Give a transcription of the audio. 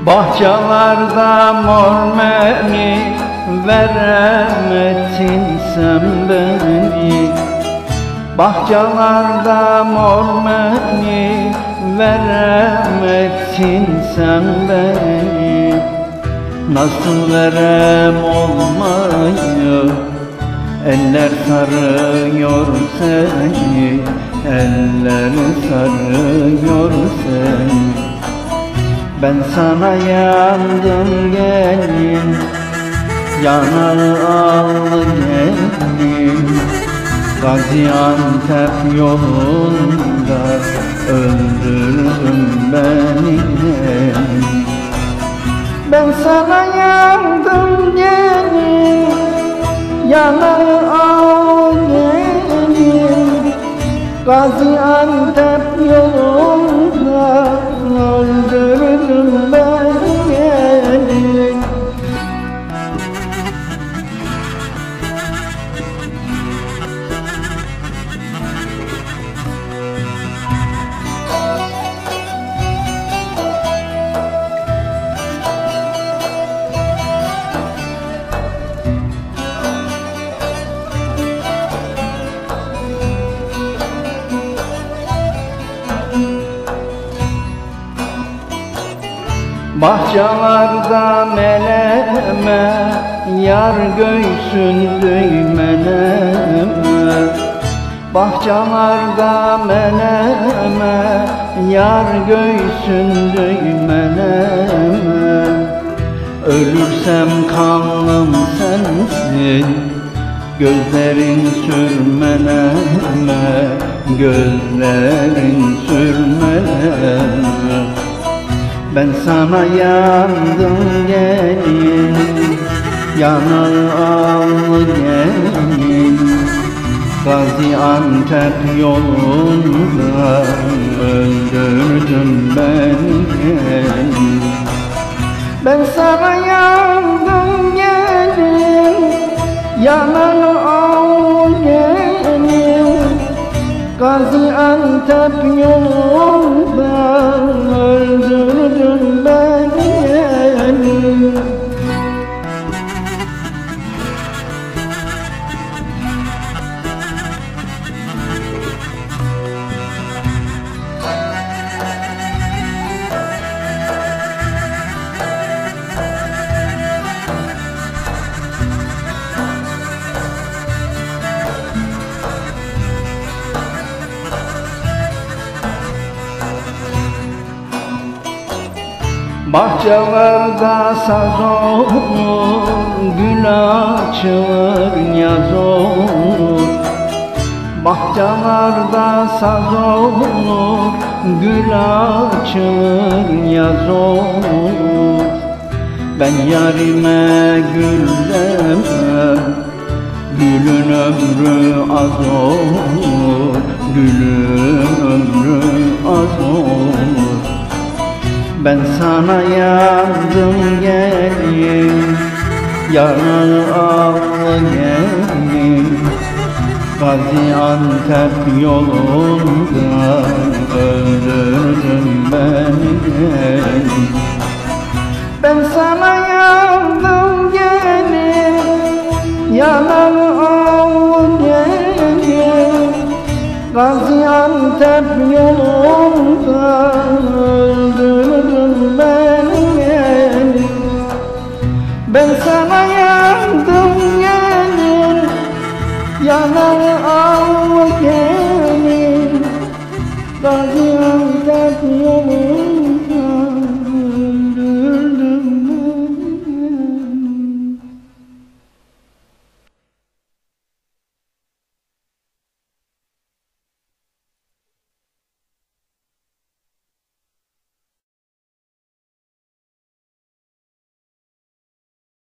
Bahçelerde mor meni veremedin sen beni. Bahçelerde mor meni veremedin sen beni. Nasıl verem olmayı, eller sarıyor seni, eller sarıyor seni. Ben sana yandım gelin, yanar al gelin. Gaziantep yolunda öldürdüm beni gelin. Ben sana yandım gelin, yanar al gelin. Gaziantep yolunda öldürdüm beni gelin. Bahçelerde meleme, yar göğsün düğmeleme. Bahçelerde meleme, yar göğsün düğmeleme. Ölürsem kanlım sensin, gözlerin sürmeleme, gözlerin sürmeleme. Ben sana yandım gelin, yanar al gelin. Gaziantep yolunda öldürdün beni gelin. Ben sana yandım gelin, yanar al gelin. Gaziantep yolunda öldürdün beni gelin. Bahçelerde saz olur, gül açılır, yaz olur. Bahçelerde saz olur, gül açılır, yaz olur. Ben yarime gül demem, gülün ömrü az olur, gülün ömrü az olur. Ben sana yandım gelin, yanar al gelin. Gaziantep yolunda öldürdün beni gelin. Ben sana yandım gelin, yanar al gelin. Gaziantep yolunda